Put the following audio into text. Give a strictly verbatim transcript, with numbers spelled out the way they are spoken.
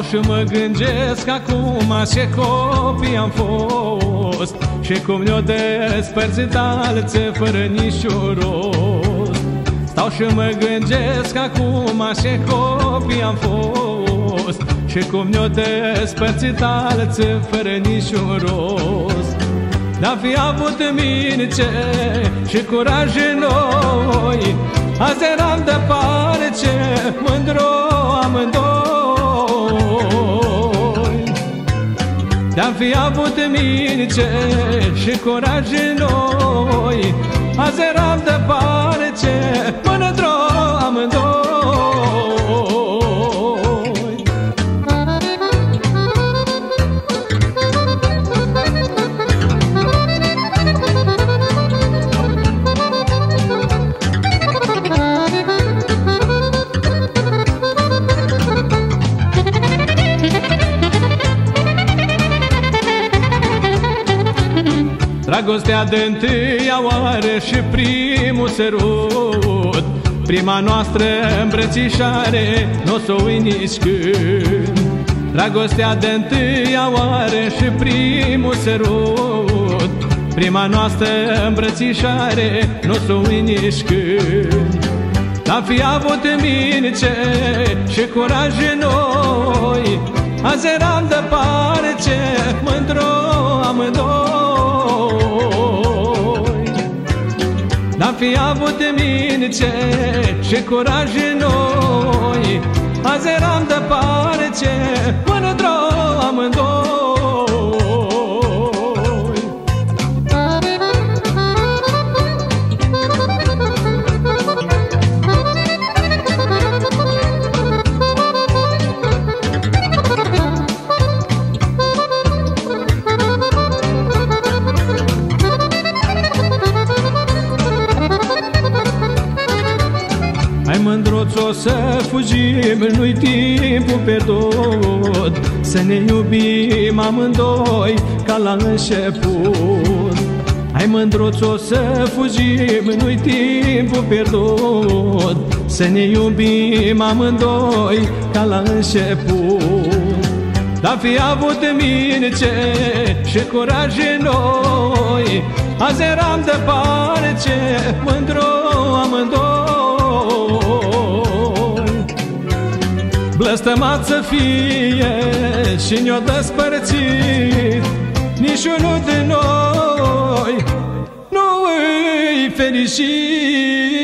și mă gândesc acum ce copii am fost și cum ne-o despărțit alții fără niciun rost. Stau și mă gândesc acum ce copii am fost și cum ne-o despărțit alții fără niciun rost. N-am fi avut mince și curaj în noi, azi eram departe, mândro amândoi. N-am fi avut mince și curaj în noi, azi eram departe, mândro amândoi. Dragostea de-ntâia oară și primul sărut, prima noastră îmbrățișare n-o s-o ui nici când. Dragostea de-ntâia oară și primul sărut, prima noastră îmbrățișare n-o s-o ui nici când. N-am fi avut mince și curaj în noi, azi eram departe, mândro amândoi. N-am fi avut mince și curaj în noi, azi eram departe, mândro amândoi. Hai mândruț, o să fugim, nu-i timpul pierdut, să ne iubim amândoi ca la început. Hai mândruț, o să fugim, nu-i timpul pierdut, să ne iubim amândoi ca la început. N-am fi avut mince și curaj în noi, azi eram departe, mândro amândoi. Blăstămat să fie și ne-o despărțit, niciunul din noi nu-i fericit.